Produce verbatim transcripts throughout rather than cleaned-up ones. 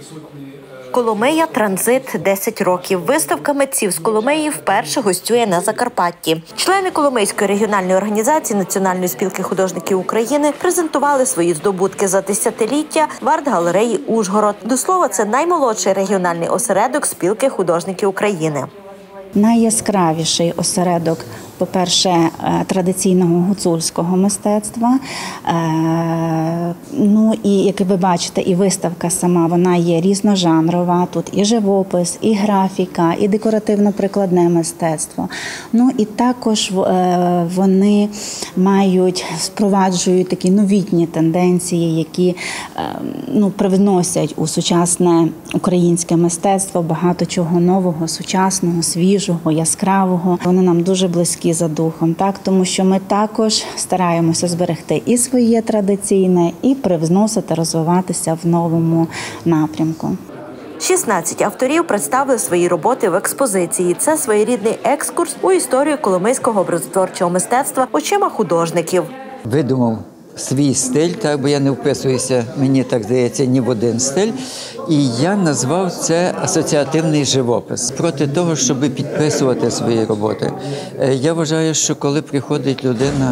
Коломия «Транзит» – десять років. Виставка митців з Коломиї вперше гостює на Закарпатті. Члени Коломийської регіональної організації Національної спілки художників України презентували свої здобутки за десятиліття в арт-галереї «Ужгород». До слова, це наймолодший регіональний осередок спілки художників України. Найяскравіший осередок, по-перше, традиційного гуцульського мистецтва. Ну і, як ви бачите, і виставка сама, вона є різножанрова. Тут і живопис, і графіка, і декоративно-прикладне мистецтво. Ну і також вони мають, впроваджують такі новітні тенденції, які ну, привносять у сучасне українське мистецтво багато чого нового, сучасного, свіжого, яскравого. Вони нам дуже близькі за духом, так, тому що ми також стараємося зберегти і своє традиційне, і привносити, розвиватися в новому напрямку. шістнадцять авторів представили свої роботи в експозиції. Це своєрідний екскурс у історію коломийського образотворчого мистецтва очима художників. Видумав свій стиль, так, бо я не вписуюся, мені так здається, ні в один стиль. І я назвав це асоціативний живопис. Проти того, щоб підписувати свої роботи. Я вважаю, що коли приходить людина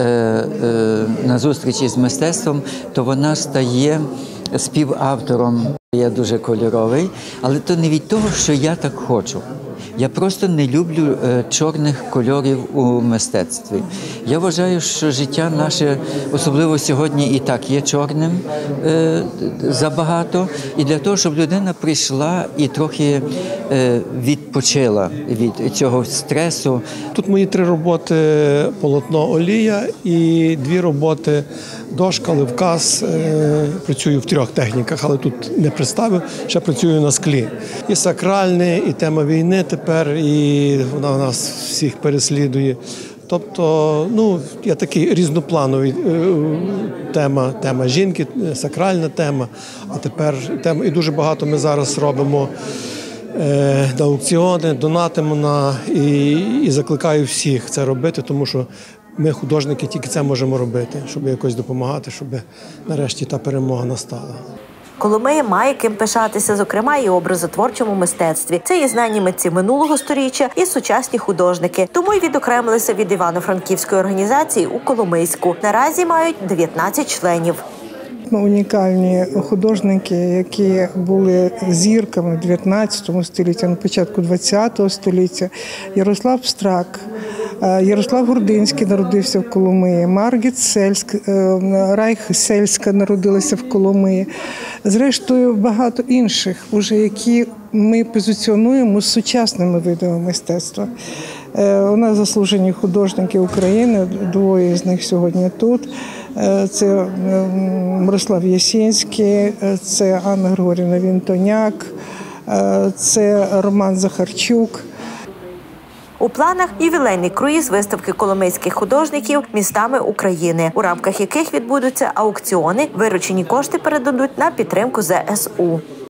на зустрічі з мистецтвом, то вона стає співавтором. Я дуже кольоровий, але то не від того, що я так хочу. Я просто не люблю е, чорних кольорів у мистецтві. Я вважаю, що життя наше, особливо сьогодні, і так є чорним е, забагато. І для того, щоб людина прийшла і трохи е, відпочила від цього стресу. Тут мої три роботи – полотно олія і дві роботи дошка, ливказ. Е, працюю в трьох техніках, але тут не представив, ще працюю на склі. І сакральне, і тема війни тепер, і вона нас всіх переслідує. Тобто, ну, є такий різноплановий тема, тема жінки, сакральна тема, а тепер тема, і дуже багато ми зараз робимо е, на аукціони, донатимо на, і, і закликаю всіх це робити, тому що ми, художники, тільки це можемо робити, щоб якось допомагати, щоб нарешті та перемога настала. Коломия має ким пишатися, зокрема, і у образотворчому мистецтві. Це і знані митці минулого сторіччя, і сучасні художники. Тому й відокремилися від Івано-Франківської організації у Коломийську. Наразі мають дев'ятнадцять членів. Унікальні художники, які були зірками в дев'ятнадцятому столітті, на початку двадцятого століття. Ярослав Страк, Ярослав Гурдинський народився в Коломиї, Маргіт Сельськ, Райх Сельська народилася в Коломиї. Зрештою, багато інших, уже які ми позиціонуємо з сучасними видами мистецтва. У нас заслужені художники України, двоє з них сьогодні тут. Це Мирослав Ясінський, це Анна Григорівна Вінтоняк, це Роман Захарчук. У планах ювілейний круїз виставки коломийських художників містами України, у рамках яких відбудуться аукціони. Виручені кошти передадуть на підтримку зе ес у.